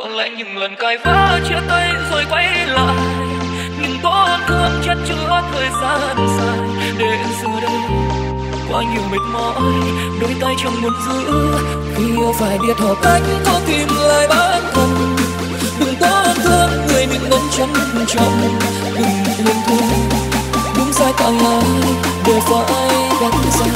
Có lẽ những lần cãi vã chia tay rồi quay lại, những tổn thương chất chứa thời gian dài. Để giờ đây quá nhiều mệt mỏi, đôi tay chẳng muốn giữ. Khi yêu phải biết học cách, có tìm lại bản thân. Đừng tổn thương người mình nên trân trọng. Đừng yêu thương đúng sai tại ai đều phải gánh ra.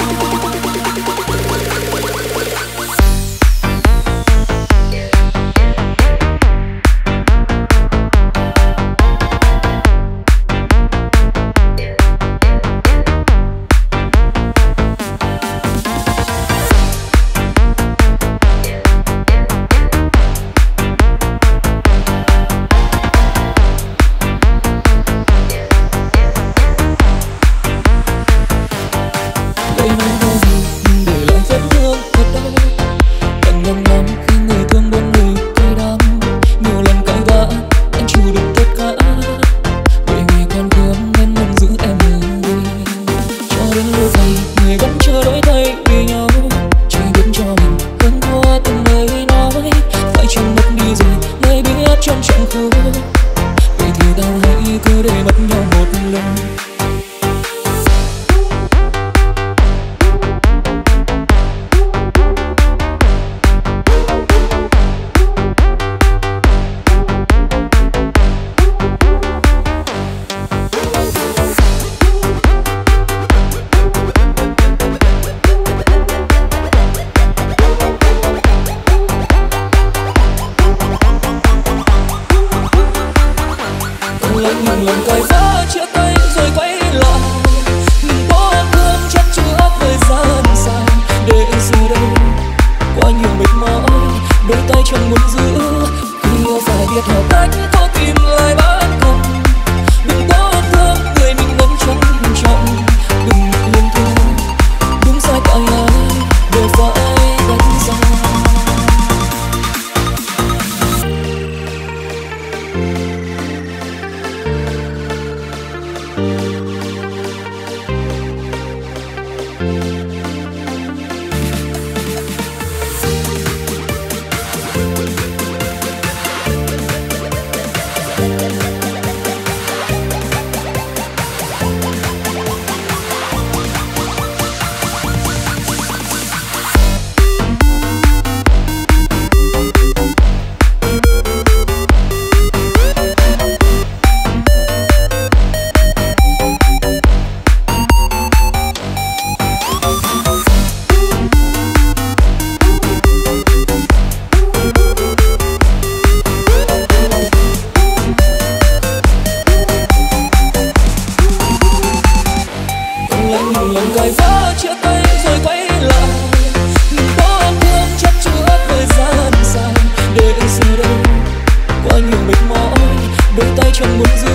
Chẳng muốn